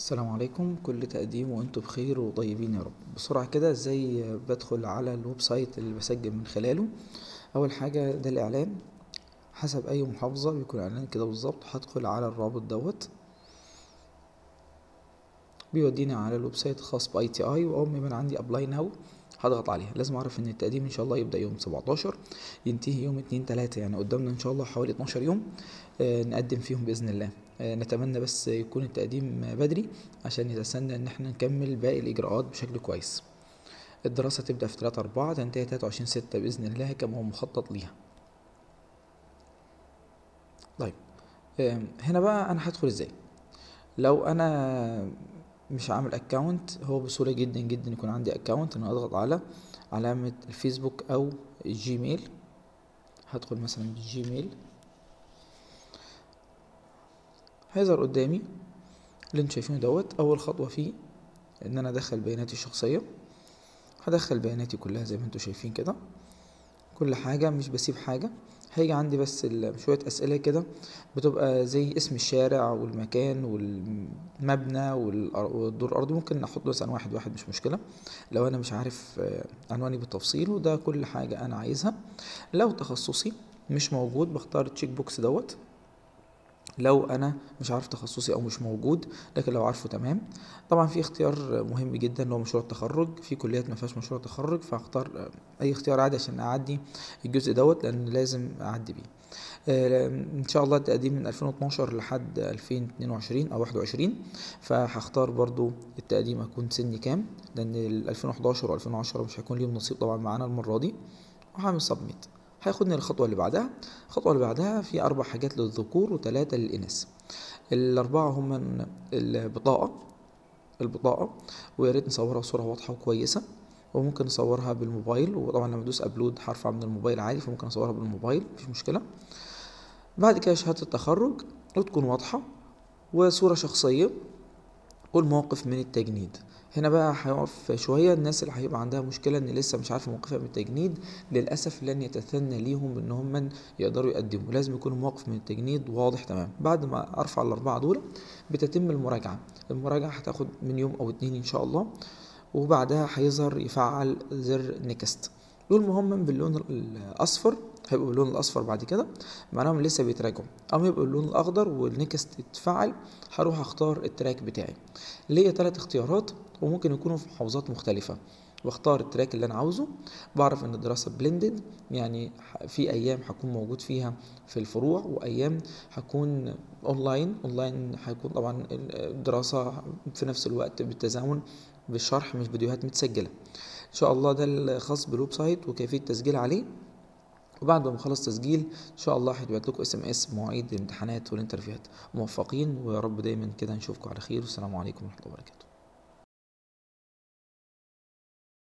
السلام عليكم، كل تقديم وانتم بخير وطيبين يا رب. بسرعة كده ازاي بدخل على الويب سايت اللي بسجل من خلاله. اول حاجة ده الاعلان، حسب اي محافظة بيكون اعلان كده بالظبط. هدخل على الرابط دوت، بيوديني على الويب سايت الخاص باي تي اي، واول ما يبقى عندي ابلاي ناو هضغط عليها. لازم اعرف ان التقديم ان شاء الله يبدأ يوم 17 ينتهي يوم 2/3، يعني قدامنا ان شاء الله حوالي 12 يوم نقدم فيهم بإذن الله. نتمنى بس يكون التقديم بدري عشان يتسنى ان احنا نكمل باقي الاجراءات بشكل كويس. الدراسة تبدأ في 3/4 تنتهي 23/6 بإذن الله كما هو مخطط ليها. طيب، هنا بقى انا هدخل ازاي؟ لو انا مش عامل اكونت، هو بسهولة جدا جدا يكون عندي اكونت. انا اضغط على علامة الفيسبوك او الجيميل. هدخل مثلا بالجيميل، هيظهر قدامي اللي انتوا شايفينه دوت. اول خطوة فيه ان انا ادخل بياناتي الشخصية. هدخل بياناتي كلها زي ما انتوا شايفين كده، كل حاجة مش بسيب حاجة. هيجي عندي بس شوية أسئلة كده بتبقى زي اسم الشارع والمكان والمبنى والدور الأرضي. ممكن أحط مثلا واحد واحد مش مشكلة لو أنا مش عارف عنواني بالتفصيل، وده كل حاجة أنا عايزها. لو تخصصي مش موجود بختار التشيك بوكس دوت، لو انا مش عارف تخصصي او مش موجود. لكن لو عارفه تمام. طبعا في اختيار مهم جدا اللي هو مشروع التخرج. في كليات ما فيهاش مشروع تخرج، فاختار اي اختيار عادي عشان اعدي الجزء دوت، لان لازم اعدي بيه. ان شاء الله التقديم من 2012 لحد 2022 او 21، فهختار برضو التقديم اكون سني كام، لان ال 2011 و2010 مش هيكون ليهم نصيب طبعا معانا المرة دي. وهعمل سبميت، هياخدني الخطوة اللي بعدها. الخطوة اللي بعدها في 4 حاجات للذكور و3 للإناث. الأربعة هم البطاقة، ويا ريت نصورها صورة واضحة وكويسة، وممكن نصورها بالموبايل. وطبعا لما ادوس ابلود هرفع من الموبايل عادي، فممكن اصورها بالموبايل مفيش مشكلة. بعد كده شهادة التخرج وتكون واضحة، وصورة شخصية، والموقف من التجنيد. هنا بقى هيقف شوية. الناس اللي هيبقى عندها مشكلة ان لسه مش عارفة موقفها من التجنيد، للأسف لن يتثنى ليهم ان هم يقدروا يقدموا. لازم يكون الموقف من التجنيد واضح تمام. بعد ما ارفع ال4 دول بتتم المراجعة هتاخد من يوم او 2 ان شاء الله. وبعدها هيظهر يفعل زر نيكست. دول مهم باللون الاصفر، هيبقوا باللون الاصفر. بعد كده معناهم لسه بيتراجعوا. اما يبقوا باللون الاخضر والنيكست يتفعل، هروح اختار التراك بتاعي. ليا 3 اختيارات وممكن يكونوا في محافظات مختلفة. واختار التراك اللي انا عاوزه. بعرف ان الدراسة بلندد، يعني في ايام هكون موجود فيها في الفروع، وايام هكون اونلاين هيكون طبعا الدراسة في نفس الوقت بالتزامن بالشرح، مش فيديوهات متسجلة. ان شاء الله ده الخاص بالويب سايت وكيفية التسجيل عليه. وبعد ما اخلص تسجيل ان شاء الله هيبعت لكم SMS بمواعيد الامتحانات والانترفيوهات. موفقين، ويا رب دايما كده نشوفكم على خير، والسلام عليكم ورحمة الله وبركاته.